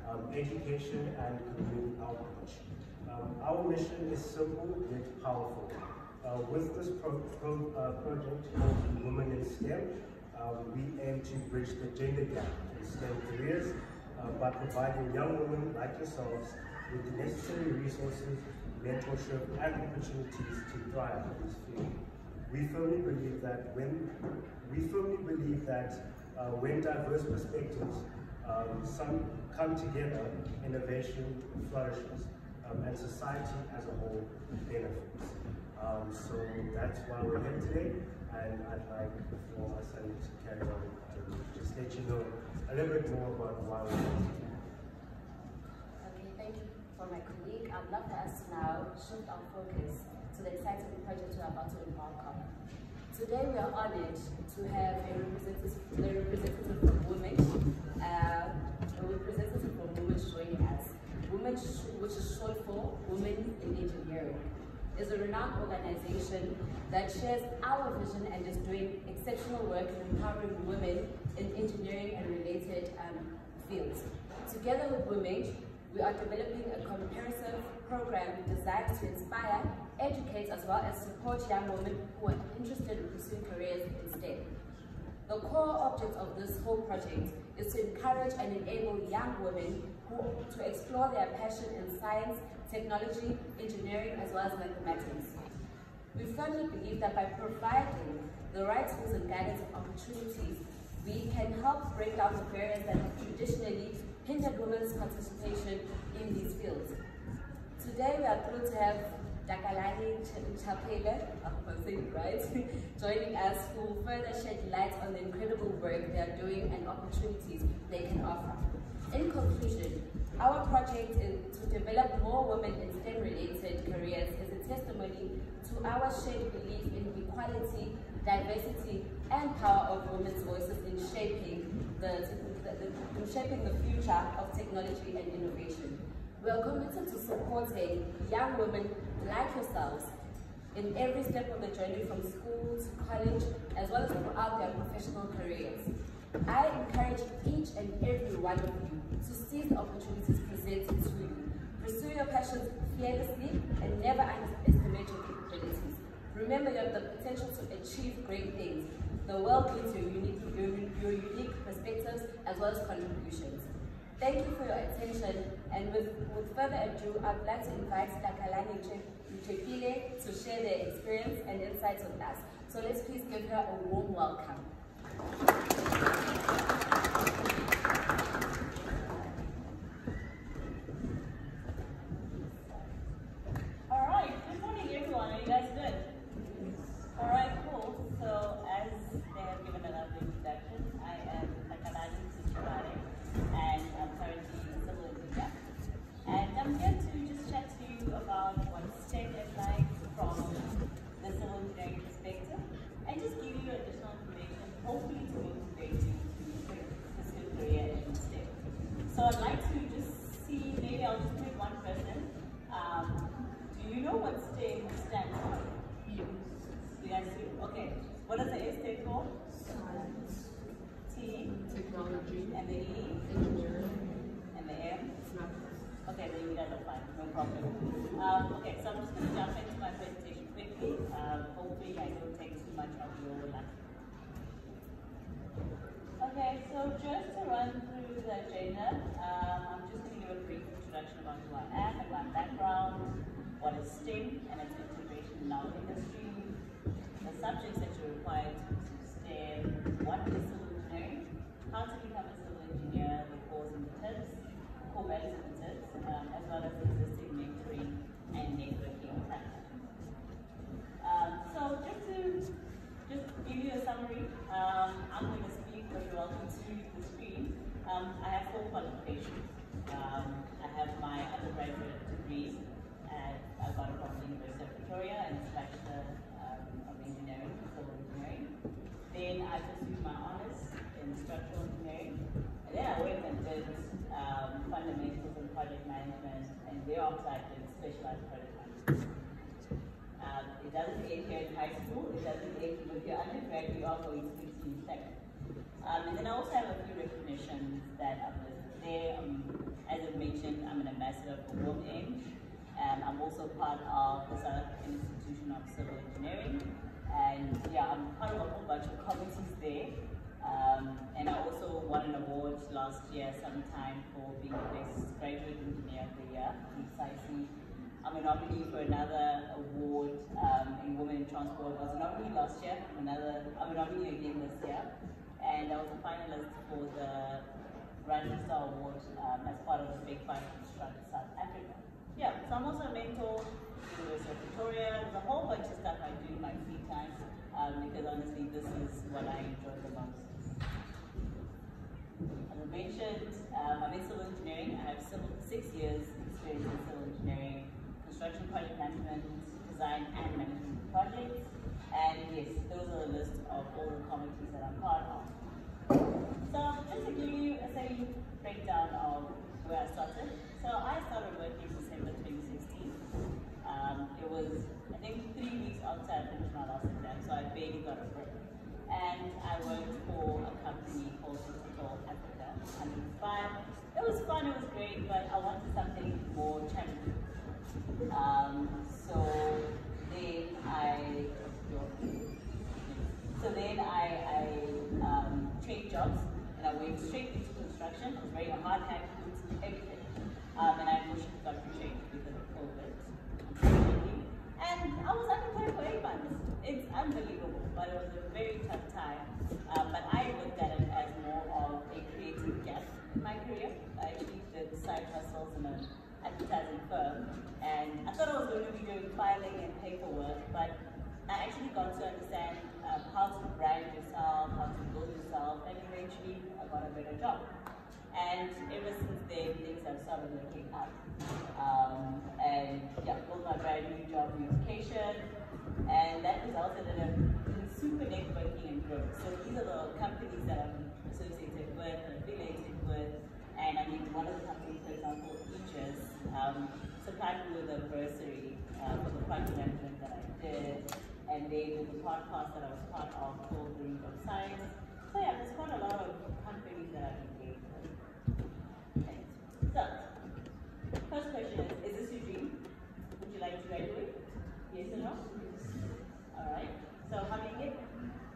education and community outreach. Our mission is simple yet powerful. With this project called Women in STEM, we aim to bridge the gender gap in STEM careers by providing young women like yourselves with the necessary resources, mentorship, and opportunities to thrive in this field. We firmly believe that when diverse perspectives some come together, innovation flourishes, and society as a whole benefits. So that's why we're here today, and I'd like for us to carry on and just let you know a little bit more about why we're here today. Okay, thank you for my colleague. I'd love for us to now shift our focus to the exciting project we're about to embark on. Today we are honored to have a representative from women, joining us. Women, which is short for Women in Engineering, is a renowned organization that shares our vision and is doing exceptional work in empowering women in engineering and related fields. Together with women, we are developing a comprehensive program designed to inspire, educate, as well as support young women who are interested in pursuing careers in STEM. The core object of this whole project is to encourage and enable young women to explore their passion in science, technology, engineering, as well as mathematics. We firmly believe that by providing the right tools and guidance and opportunities, we can help break down the barriers that have traditionally hindered women's participation in these fields. Today we are thrilled to have Dakalani Chapele, I hope I'm saying it right, joining us, who will further shed light on the incredible work they are doing and opportunities they can offer. In conclusion, our project to develop more women in STEM-related careers is a testimony to our shared belief in equality, diversity, and power of women's voices in shaping the future of technology and innovation. We are committed to supporting young women like yourselves in every step of the journey from school to college, as well as throughout their professional careers. I encourage each and every one of you to seize the opportunities presented to you. Pursue your passions fearlessly and never underestimate your capabilities. Remember, you have the potential to achieve great things. The world needs your unique perspectives as well as contributions. Thank you for your attention, and with further ado, I'd like to invite Dakalani Chapele to share their experience and insights with us. So let's please give her a warm welcome. All right, good morning everyone. Are you guys good? All right, cool. So as they have given a lovely introduction, I am Dakalani Chapele, and I'm currently a civil engineer. And I'm here to just chat to you about what STEM is like from the civil engineering perspective, and just give you additional information, hopefully to motivate you to pursue a career in STEM. So I'd like to just see, maybe I'll just pick one person. Do you know what STEM stands for? You guys do? Okay. What does the S stand for? Science. T? Technology. And the E? Engineering. And the M? Math. Okay, then you guys are fine, no problem. Okay, so I'm just going to jump into my presentation quickly. Hopefully I don't take too much of your life. Okay, so just to run through the agenda, I'm just going to give a brief introduction about who I am and my background, what is STEM and its integration in our industry, the subjects that you're required to pursue STEM, what is civil engineering, how to become a civil engineer, the cores and the tips, core values and the tips, as well as existing mentoring and networking platforms. So just to give you a summary, I'm going to speak what you're welcome to the screen. I have 4 qualifications. I have my undergraduate degree. I got it from the University of Victoria, and it's Bachelor of Engineering, Civil Engineering. Then I pursued my honors in Structural Engineering, and then I went and did fundamentals in project management, and thereafter I did specialized project management. It doesn't end here in high school, it doesn't end with your undergrad, you are going to 16 seconds. And then I also have a few recognitions that I've listed there. As a Ambassador for WOMENG. I'm also part of the South African Institution of Civil Engineering. And yeah, I'm part of a whole bunch of committees there. And I also won an award last year sometime for being the best graduate engineer of the year, precisely. I'm a nominee for another award in Women in Transport. I was a nominee last year, I'm a nominee again this year. And I was a finalist for the Rising Star Award as part of the Big Five Construct South Africa. Yeah, so I'm also a mentor to University of Victoria. There's a whole bunch of stuff I do in my free time because honestly, this is what I enjoy the most. As I mentioned, I'm in civil engineering. I have 6 years experience in civil engineering, construction project management, design and management of projects. And yes, those are the list of all the committees that I'm part of. So just to give you a same breakdown of where I started. So I started working in December 2016. It was, I think, 3 weeks after I finished my last exam, so I barely got a break. And I worked for a company called Digital Africa 105. It was fun, it was great, but I wanted something more challenging. So then I changed jobs and I went straight into construction. I was wearing a hard hat, boots, everything. And I unfortunately got retrenched because of COVID, unfortunately. And I was unemployed for 8 months. It's unbelievable, but it was a very tough time. But I looked at it as more of a creative gap in my career. I actually did side hustles in an advertising firm, and I thought I was going to be doing filing and paperwork, but I actually got to understand how to brand yourself, how to build yourself, and eventually I got a better job. And ever since then, things have started looking up. And yeah, built my brand new job unification, and that resulted in a super networking and growth. So these are the companies that I'm associated with and affiliated with. And I mean, one of the companies, for example, Teachers, supplied me with a bursary for the project management that I did. And they did the podcast that I was part of called The Root of Science. So yeah, there's quite a lot of companies that I've engaged with. Okay. So, first question is this your dream? Would you like to graduate? Yes or no? Alright, so how do you get there?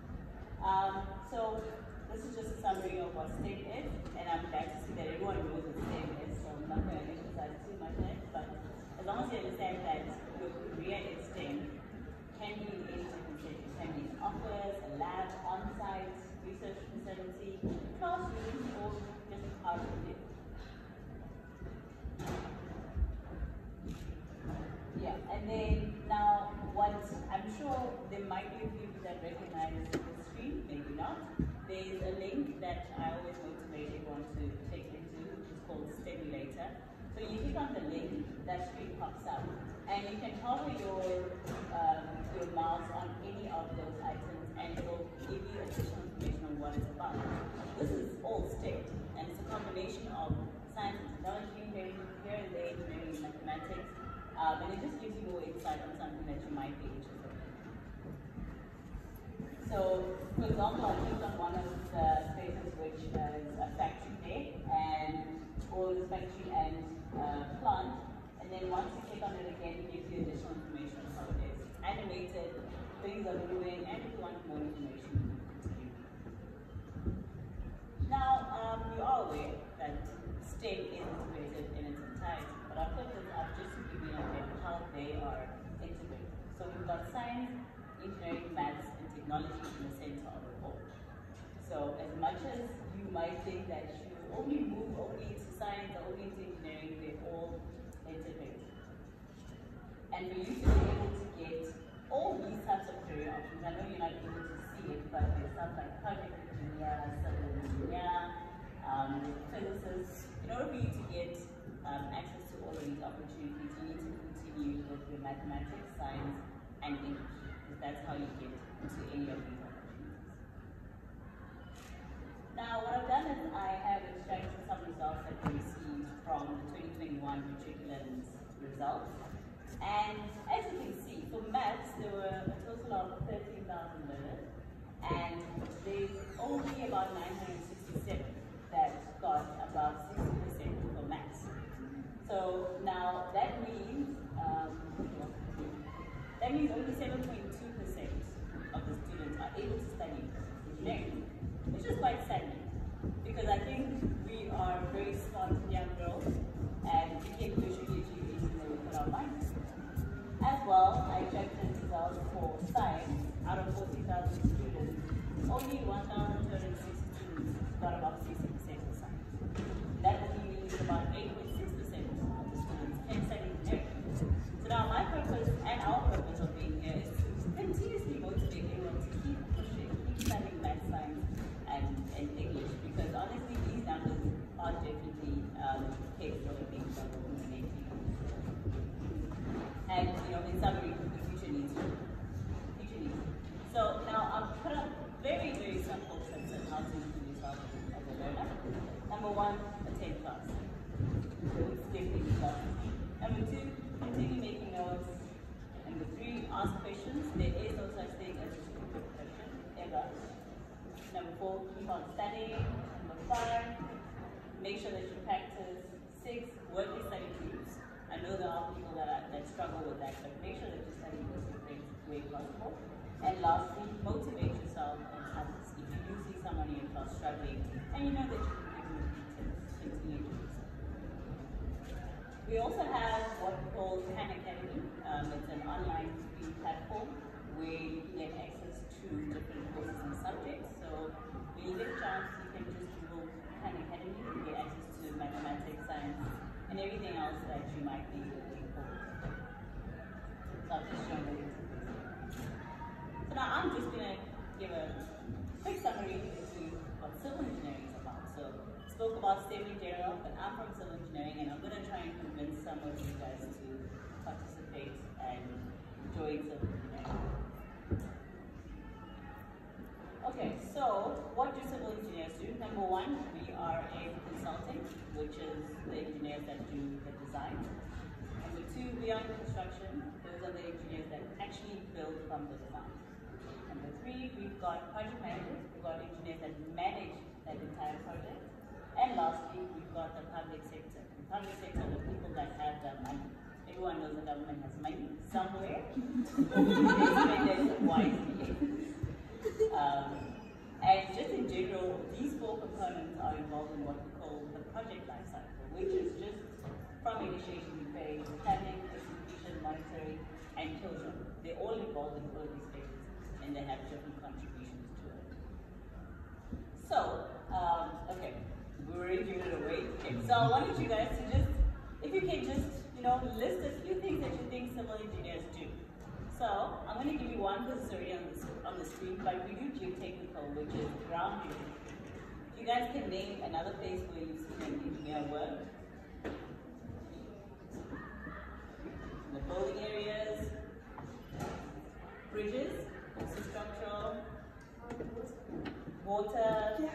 So this is just a summary of what STEM is, and I'm glad to see that everyone knows what STEM is, so I'm not going to emphasize too much on it, but as long as you understand that your career in STEM can be in any different setting. It can be an office, a lab, on-site, research facility, classrooms, or just out of it. Yeah, and then now what I'm sure there might be a few that recognize the screen, maybe not. There's a link that I always motivate everyone to click into, which is called Stimulator. So you click on the link, that screen pops up, and you can hover your mouse on any of those items, and it will give you additional information on what it's about. This is all STEM, and it's a combination of science and technology, here and there, engineering and mathematics, and it just gives you more insight on something that you might be interested in. So, for example, I clicked on one of the spaces which is a factory there, or the factory and plant, and then once you click on it again, it gives you additional information on how it is. Animated, things are moving, and if you want more information, now, you are aware that STEM is integrated in its entirety, but I've put this up just to give you an idea of how they are integrated. So we've got science, engineering, maths, and technology in the center of it all. So as much as you might think that you only move only into science or only into engineering, they're all integrated. And for you to be able to get all these types of career options, I know you're not able to see it, but there's stuff like project engineer, civil engineer, physicists. In order for you to get access to all of these opportunities, you need to continue with your mathematics, science, and English, because that's how you get into any of these opportunities. Now, what I've done is I have extracted some results that we received from the 2021 matriculants results. And as you can see, for maths, there were a total of 13,000 learners, and there's only about 967 that got above 60% for maths. So now that means only 7.2% of the students are able to study engineering, which is quite saddening, because I think we are very smart young girls, and we can usually achieve anything that we put our minds to. As well, I checked the results for science. Out of 40,000 students, only 1,260 students got about 60% of science. That only means about 8.6% of the students can study engineering. So now my purpose and our purpose of being here is to continuously motivate everyone to keep pushing, keep studying math, science, and English, because honestly these numbers are definitely case for the things that we're doing. And in summary, the future needs you. So now I've put up very, very simple tips on how to improve yourself as a learner. Number one, attend class. So it's definitely class. Number two, continue making notes. Number three, ask questions. There is no such thing as a stupid question, ever. Number four, keep on studying. Number five, make sure that you practice. 6, work in study groups. I know there are people that struggle with that, but make sure that you study in the way possible. And lastly, motivate yourself and others. If you do see someone in your class struggling, and you know that you can give them tips, continue to do so. We also have what we call Khan Academy. It's an online free platform where you can get access to different courses and subjects. So when you get a chance, you can just Google Khan Academy to get access to mathematics, science, and everything else that you might be looking for. So I'll just show you. So now I'm just going to give a quick summary into what civil engineering is about. So I spoke about STEM in general, but I'm from civil engineering, and I'm going to try and convince some of you guys to participate and join civil engineering. Okay, so what do civil engineers do? Number one, we are a consulting, which is the engineers that do the design. Number two, we are in construction. Those are the engineers that actually build from the design. Number three, we've got project managers. We've got engineers that manage that entire project. And lastly, we've got the public sector. The public sector are the people that have the money. Everyone knows the government has money somewhere. They spend it wisely. And just in general, these 4 components are involved in what we call the project life cycle, which is just from initiation phase, planning, execution, monitoring, and closure. They're all involved in all of these phases, and they have different contributions to it. So, okay, we already given it away. Okay, so I wanted you guys to just, if you can just, list a few things that you think civil engineers do. So, I'm going to give you one because it's already on the screen, but we do geotechnical, which is ground drill. If you guys can name another place where you've seen an engineer work. The building areas, bridges, infrastructure, water,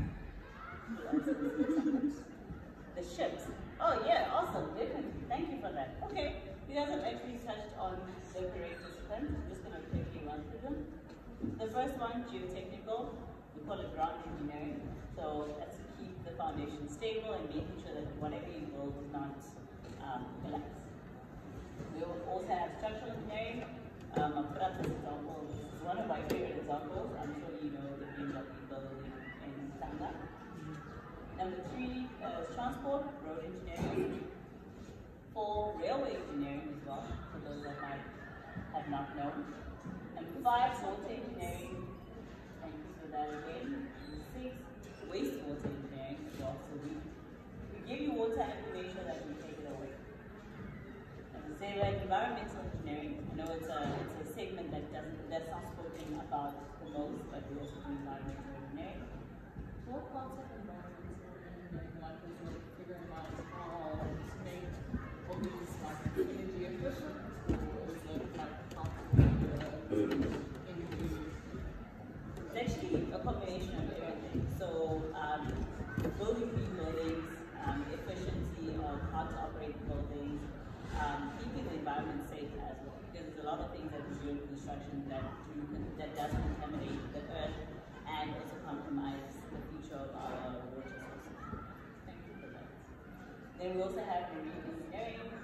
the ships. Oh yeah, awesome, definitely. Thank you for that. Okay, you guys have actually touched on the correct disciplines. I'm just going to quickly run through them. The first one, geotechnical, we call it ground engineering. So that's to keep the foundation stable and making sure that whatever you build does not collapse. We also have structural engineering. I'll put up this example. This is one of my favorite examples. I'm sure you know the BMW building in Tanga. Number 3 is transport, road engineering. 4, railway engineering as well, for those that might have not known. Number 5, water engineering. Thank you for that again. Number 6, wastewater engineering as well. So we give you water and we make sure that we take it away. Number 7, environmental engineering. I know it's a segment that's not spoken about the most, but we also do environmental engineering. What parts of environmental engineering, like is like figuring out how to make buildings like energy efficient, or is it like how to make energy? It's actually a combination of everything. So building green buildings, efficiency of how to operate buildings, keeping the environment safe as well. Because there's a lot of things that we do in construction that does contaminate the earth and also compromise the future of our water sources. Thank you for that. Then we also have marine engineering,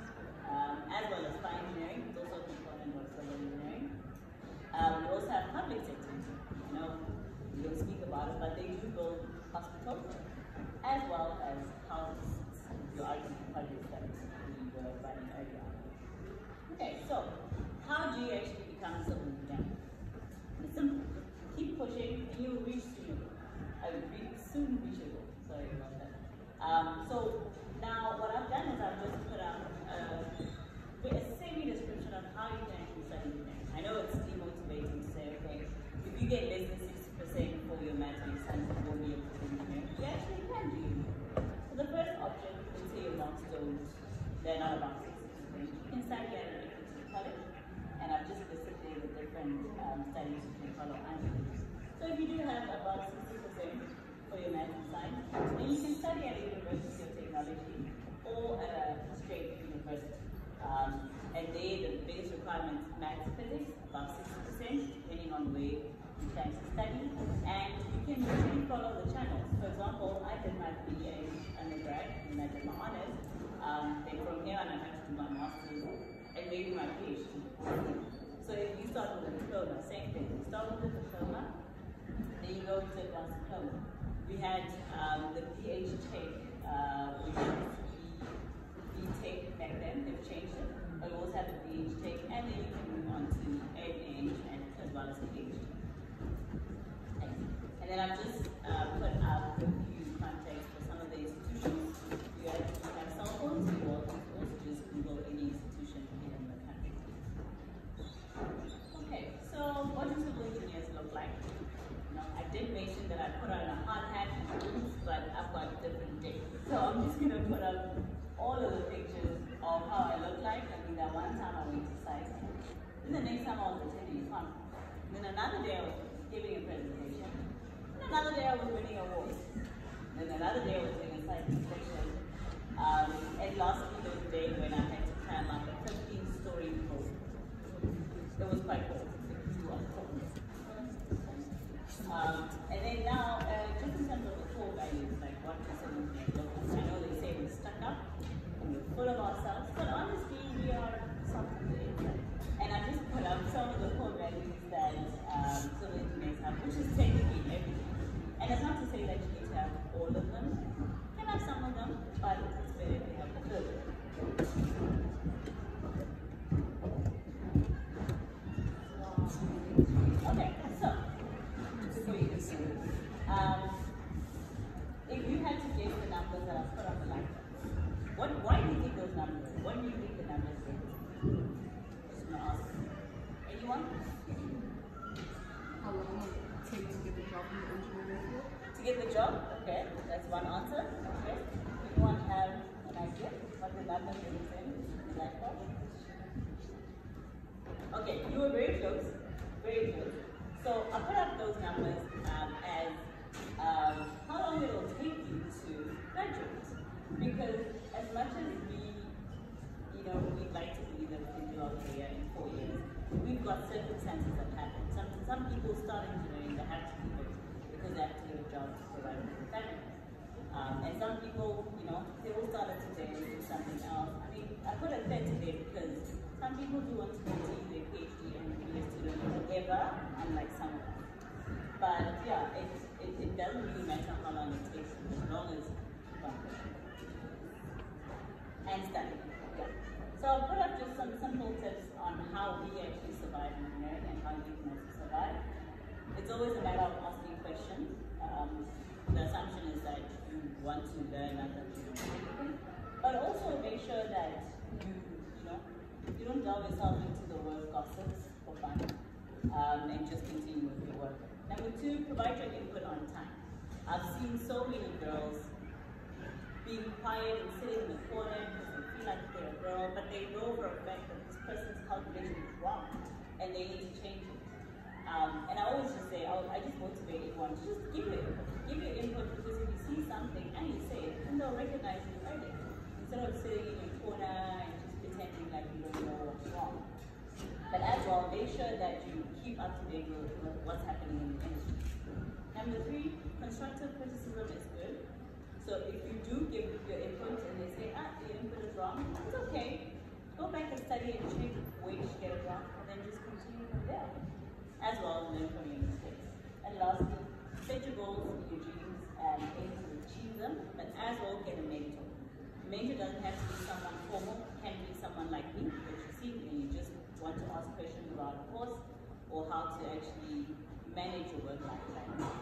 as well as fire engineering. It's also a component of civil engineering. We also have public sector. You know, we don't speak about it, but they do build hospitals as well as houses. Your argument projects that we were running earlier. Okay, so how do you actually become a civil engineer? It's simple. Keep pushing and you'll reach soon. Soon reachable. Sorry about that. So now what I've done is I've just put up a semi-description of how you can actually study engineering. I know it's demotivating to say, okay, if you get less than 60% for your maths and science, you won't be able to do engineering. You actually can do engineering. So the first option, let's say your marks don't, they're not about 60%. You can study at an equity college, and I've just listed there the different studies you can follow under. So if you do have about 60% for your maths and science, then you can study at a university of technology or at a straight university. And there, the biggest requirements, maths, physics, about 60%, depending on where you plan to study. And you can usually follow the channels. For example, I did my BA undergrad and I did my honors. Then from here on, I had to do my master's and maybe my PhD. So if you start with a diploma, same thing. You start with a diploma, then you go to advanced diploma. We had the PhD take, which is the take back then, they've changed it. But we also have the PhD take, and then you can move on to MA and as well as PhD. Okay. And then I've just put up a few contacts for some of the institutions. You have cell phones, you also just Google any institution here in the country. Okay, so what do civil engineers look like? Now, I did mention that I put on a hard hat and boots, but I've got different days. So I'm just going to put up all of the pictures of how I look like. I mean, that one time I went to site, then the next time I was attending a conference. Then another day I was giving a presentation. Then another day I was winning awards. Then another day I was doing a site inspection. And lastly, there was a day when I had to climb up a 15-story pole. It was quite cool. And then now, just in terms of the core values, like what does it look like? I know they say we're stuck up and we're full of ourselves, but honestly, we are soft on the inside. And I just put up some of the core values that civil engineers have, which is technically everything. And it's not to say that you need to have all of them. You can have some of them, but it's better if you have a little bit. Okay, so before you can see, if you had to guess the numbers that I've put on the line, why do you think those numbers? What do you think the numbers are? Just gonna ask. Anyone? How long will it take to get the job in the engineering field? To get the job? Okay, that's one answer. Okay. Anyone have an idea what the numbers represent in that part? Okay, you were very close. Very close. So I put up those numbers as how long it will take you to graduate. Because as much as we'd like to believe that we can do our career in 4 years, we've got circumstances that happen. Some people start engineering, they have to leave it because they have to get a job to provide for their family. And some people, they will start it today and do something else. I mean, I put it there today because some people do want to continue their PhD and be a student forever, unlike some of us. But yeah, it doesn't really matter how long it takes, as long as you want it. And study. Yeah. So I'll put up just some simple tips on how we actually survive engineering and how you can also survive. It's always a matter of asking questions. The assumption is that you want to learn and that you know anything. But also make sure that you don't delve yourself into the work gossips for fun, and just continue with your work. Number 2, provide your input on time. I've seen so many girls being quiet and sitting in the corner because they feel like they're a girl, but they know for a fact that this person's calculation is wrong and they need to change it. And I always just say, I just motivate everyone to just give your input. Give your input, because if you see something and you say it, then they'll recognize you early. Instead of sitting in your corner and just pretending like you don't know what's wrong. But as well, make sure that you keep up to date with what's happening in the industry. Number 3, constructive criticism is good. So if you do give your input and they say, your input is wrong, it's okay. get a grant, and then just continue from there, as well as learn from your mistakes. And lastly, set your goals, your dreams, and aim to achieve them, but as well get a mentor. A mentor doesn't have to be someone formal, it can be someone like me, that you see, and you just want to ask questions about a course, or how to actually manage your work-life balance.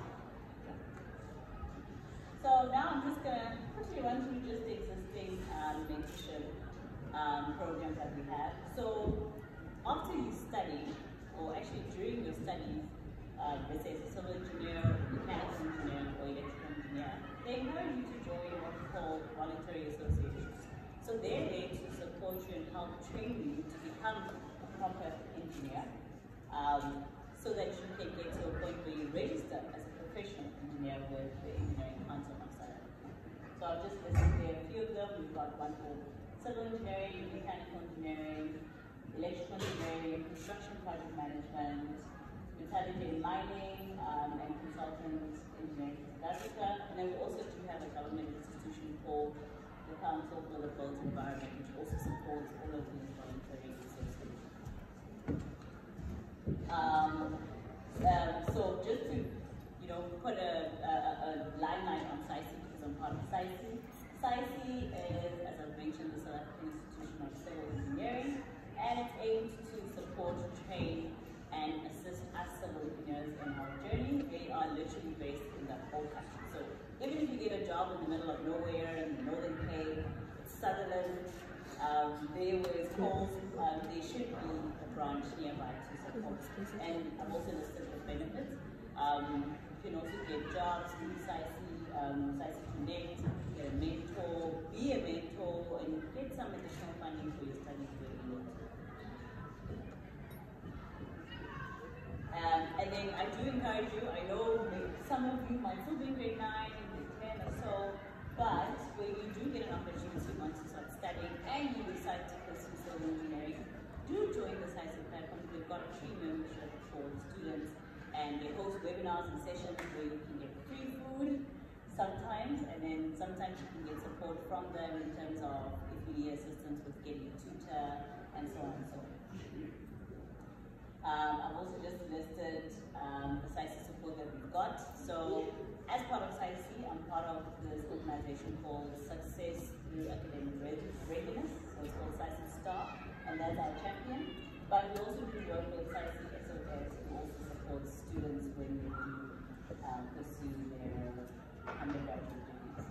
So now I'm just going to quickly run through just the existing mentorship programs that we have. So after you study, or actually during your studies, let's say it's a civil engineer, mechanical engineer, or electrical engineer, they encourage you to join what we call voluntary associations. So they're there to support you and help train you to become a proper engineer, so that you can get to a point where you register as a professional engineer with the Engineering Council of South Africa. So I've just listed there a few of them. We've got one for civil engineering, mechanical engineering, electrical engineering, construction project management, metallurgy and mining, and consultant engineering in South Africa. And then we also do have a government institution called the Council for the Built Environment, which also supports all of these voluntary associations. So just to, put a limelight on SAICI, because I'm part of SAICI. SAICI is, as I've mentioned, the South African Institution of Civil Engineering, and it's aimed to support, train, and assist us civil engineers in our journey. They are literally based in the whole country. So even if you get a job in the middle of nowhere in the Northern Cape, Sutherland, there were calls, there should be a branch nearby to support. And I've also listed the benefits. You can also get jobs through SAICI, SAICI Connect, get a mentor, be a mentor, and get some additional funding for your studies where you want to. And then I do encourage you, I know some of you might still be in grade 9, grade 10 or so, but when you do get an opportunity once you start studying and you decide to pursue civil engineering, do join the SAICI platform. We've got a free membership for students, and they host webinars and sessions where you can get free food sometimes, and then sometimes you can get support from them in terms of if you need assistance with getting a tutor and so on and so on. I've also just listed the SAICI support that we've got. So as part of SAICI, I'm part of this organization called Success Through Academic Readiness. So it's called SAICI STAR, and that's our champion. But we also do work with SAICI SOS, who also supports students when they do pursue their undergraduate degrees.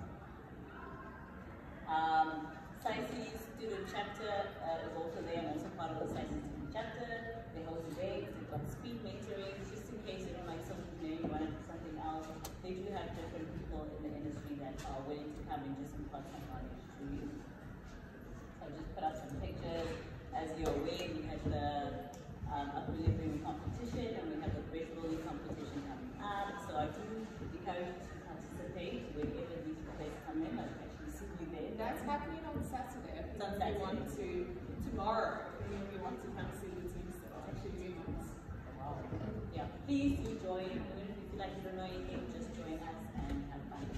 SAICI student chapter is also there. I'm also part of the SAICI student chapter. They host events, they've got speed mentoring, just in case you don't like civil engineering, you want to do something else. They do have different people in the industry that are willing to come and just impart some knowledge to you. So I'll just put up some pictures. As you're aware, we had the upliftment competition, and we have the bridge building competition coming up. So I do encourage you to participate whenever these events come in. I'll actually see you there. That's happening on Saturday. It's on Saturday. We want to, tomorrow, we want to come see the teams that are actually doing this. Wow. Yeah, please do join. Even if you feel like you don't know anything, just join us and have fun.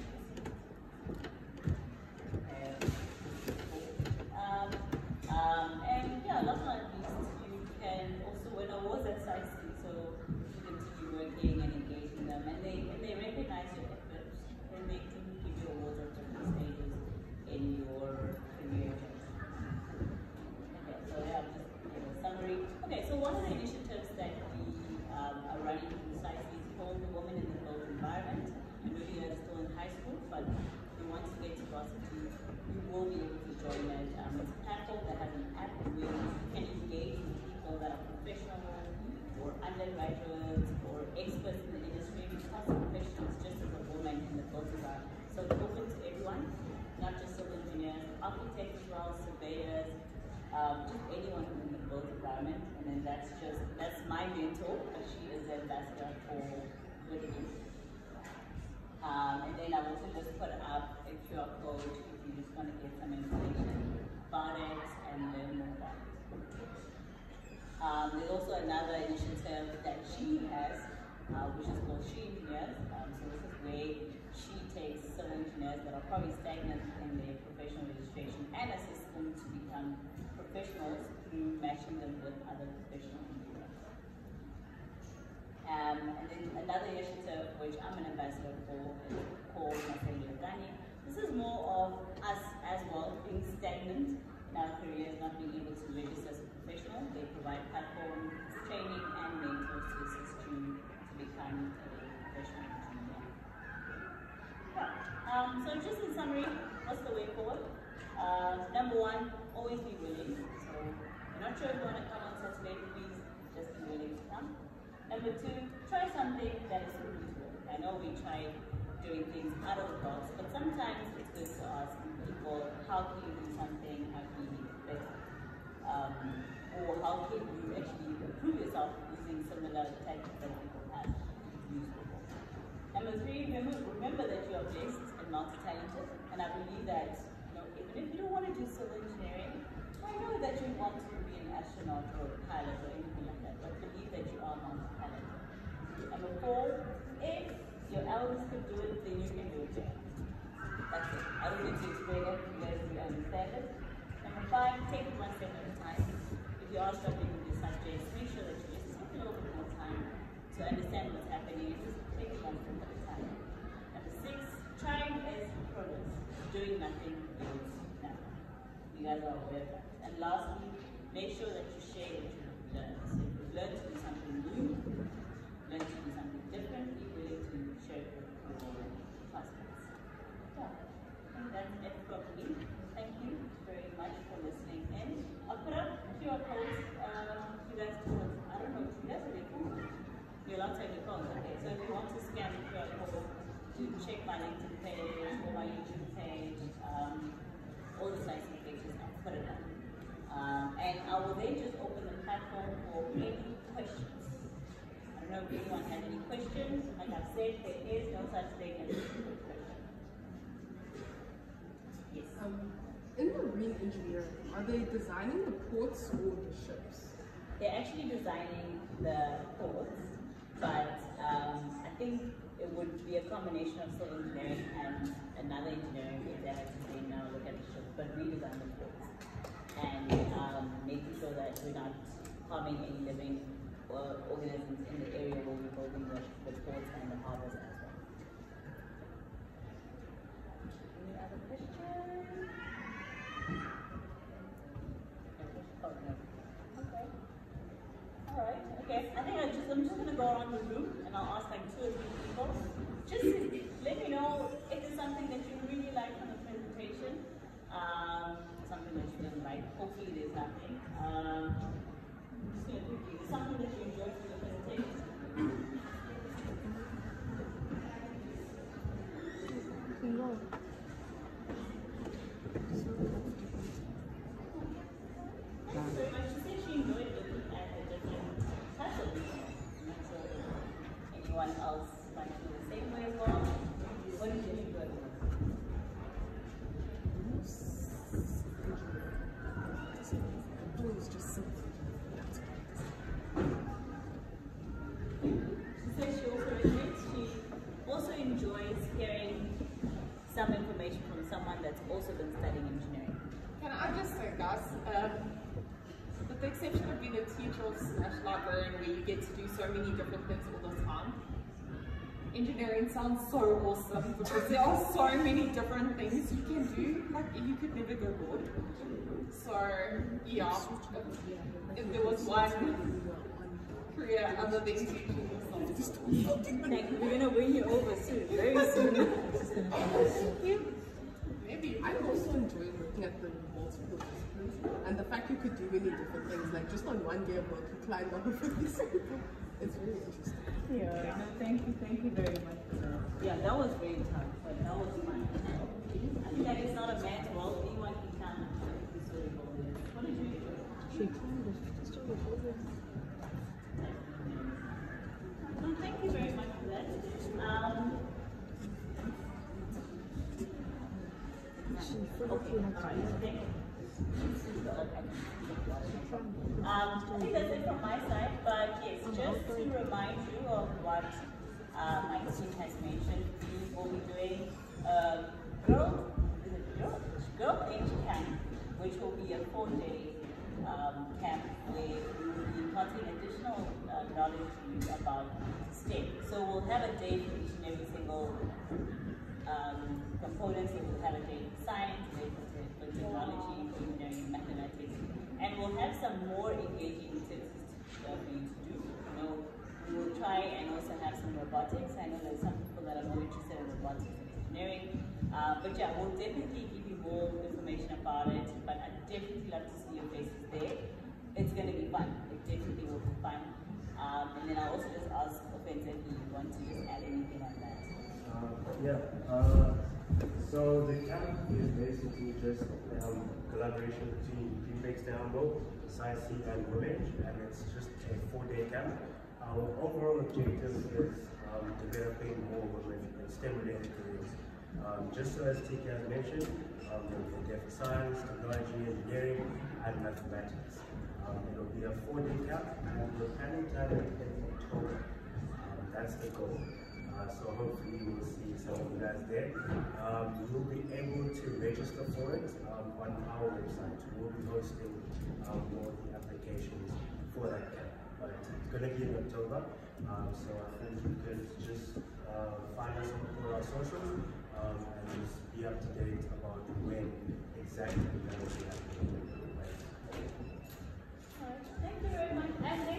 And yeah, last but not least, you can also win awards at SAICI, so you continue working and engaging them, and they recognize your efforts, and they do give you awards at different stages in your career journey. Okay, so yeah, just give a summary. Okay, so one of the initiatives that we are running through SAICI is called the Women in the Built Environment. I know you are still in high school, but if you want to get to varsity, you will be able to join it. It's a platform that has an app where you can engage with people that are professional or undergraduates or experts in the industry, because of professionals just as a woman in the built environment. So it's open to everyone, not just civil engineers, architects as well, surveyors, just anyone in the built environment. And then that's my mentor, but she is the ambassador for Good News. And then I've also just put up a QR code if you just want to get some information about it and learn more about it. There's also another initiative that she has, which is called She Engineers. So this is where she takes civil engineers that are probably stagnant in their professional registration and assists them to become professionals through matching them with other professional engineers. And then another initiative which I'm an ambassador for is called misalignment. This is more of us as well being stagnant in our careers, not being able to register as a professional. They provide platform training and mentors to assist you to become a professional engineer. So just in summary, what's the way forward? Number one, always be willing. So you're not sure if you want to come on Saturday, please just be willing to come. Number two, try something that is unusual. I know we try doing things out of the box, but sometimes it's good to ask people, how can you do something, how can you make it better? Or how can you actually improve yourself using similar tactics that people have used before? Number three, remember that you are blessed and multi-talented, and I believe that even if you don't want to do civil engineering, I know that you want to be an astronaut or a pilot or anything like that, but believe that you are multi-talented. Number four, if your elders could do it, then you can do it too. That's it. I don't need to explain it, you guys do understand it. Number five, take it one step at a time. If you are struggling with your subjects, make sure that you just take a little bit more time to understand what's happening and just take it one step at a time. Number six, trying is progress. Doing nothing is nothing. You guys are aware of that. And lastly, make sure that you share what you've learned. So if you've learned to do something new, learn to do something different, be willing to share it with your classmates. Yeah, I think that's it from me. Thank you very much for listening in. I'll put up QR codes. You guys told, I don't know, you guys are recording. You're allowed to have your phones, okay? So if you want to scan the QR code to check my LinkedIn page or my YouTube page, all the sites and pages, I'll put it up. And I will then just open the platform for any questions. I don't know if anyone has any questions. Like I've said, there is no such thing as a stupid question. Yes. In marine engineering, are they designing the ports or the ships? They're actually designing the ports, but I think it would be a combination of civil engineering and another engineering if they had to say, now look at the ship, but redesign the ports and making sure that we're not harming any living organisms in the area where we're building the ports and the harbors as well. Any other questions? Oh, no. Okay. All right. Okay. I think I'm just gonna go around the room and I'll ask like 2 or 3 people. Just let me know if there's something that you really like from the presentation. Something that you didn't like. Hopefully there's nothing. Just gonna quickly. Something that you enjoyed from the presentation. Thank you very much. She said she enjoyed looking at the different types of research. So anyone else might feel the same way as well? What did you enjoy? It was just simple. She says she also resonates. She also enjoys hearing some information from someone that's also been studying engineering. Can I just say, guys, with the exception of being a teacher / librarian where you get to do so many different things all the time, engineering sounds so awesome because there are so many different things you can do, like you could never go bored. So yeah, if there was one career other than teaching or something. Thank you. We're gonna win you over soon, very soon. Thank you. Maybe. I also enjoyed looking at the multiple disciplines and the fact you could do many different things, like just on one day of work you climb up with these people. It's very interesting. Yeah, no, thank you very much for that. Yeah, that was very tough, but that was fun. I think that it's not a man's world, anyone can come and be so involved. What did you do? No, thank you very much for that. Okay, alright, thank you. I think that's it from my side, but yes, just to remind you of what my team has mentioned, we will be doing Girl Age Camp, which will be a 4-day camp where we will be imparting additional knowledge to you about STEM. So we'll have a day for each and every single component. So we'll have a day for science, a day for technology, for engineering, mathematics, and we'll have some more engaging activities for you to do. You know, we will try and also have some robotics. I know there's some people that are more interested in robotics and engineering. But yeah, we'll definitely give you more information about it. But I'd definitely love to see your faces there. It's going to be fun. It definitely will be fun. And then I'll also just ask Offensive if you want to just add anything on that. So the camp is basically just collaboration between Prefects Download, Science Seed and Women, and it's just a 4-day camp. Our overall objective is developing more women in STEM-related careers. Just so as Tika has mentioned, we'll get science, technology, engineering, and mathematics. It'll be a 4-day camp, and we're planning to have it in October. That's the goal. So hopefully we'll see some of you guys there. You'll be able to register for it on our website. We'll be hosting all the applications for that camp. But it's going to be in October, so I think you could just find us on all our socials and just be up to date about when exactly we're going to be happening. Thank you very much. And